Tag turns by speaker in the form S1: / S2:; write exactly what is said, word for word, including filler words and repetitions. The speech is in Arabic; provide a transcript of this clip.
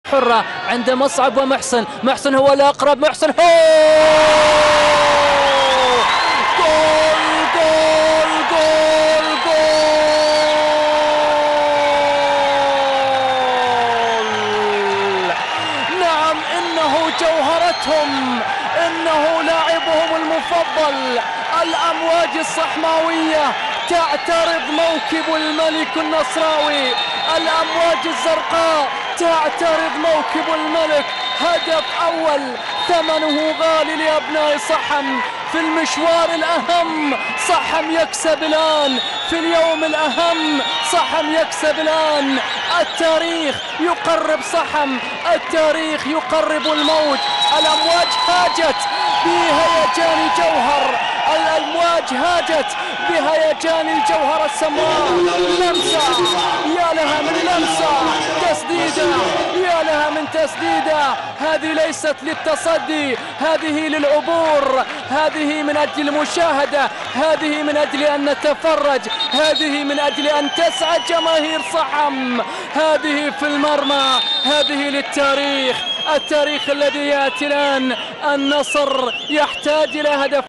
S1: حرة عند مصعب ومحسن. محسن هو الأقرب. محسن هو جول جول جول جول. نعم إنه جوهرتهم، إنه لاعبهم المفضل. الأمواج الصحماوية تعترض موكب الملك النصراوي، الأمواج الزرقاء تعترض موكب الملك. هدف أول ثمنه غالي لأبناء صحم في المشوار الأهم. صحم يكسب الآن في اليوم الأهم، صحم يكسب الآن. التاريخ يقرب صحم، التاريخ يقرب الموج. الأمواج هاجت بهيجان جوهر، الأمواج هاجت بهيجان الجوهرة السمراء. لمسة، يا لها من لمسة، تسديدة، يا لها من تسديدة. هذه ليست للتصدي، هذه للعبور، هذه من أجل المشاهدة، هذه من أجل أن نتفرج، هذه من أجل أن تسعد جماهير صحم. هذه في المرمى، هذه للتاريخ، التاريخ الذي يأتي الآن. النصر يحتاج إلى هدف.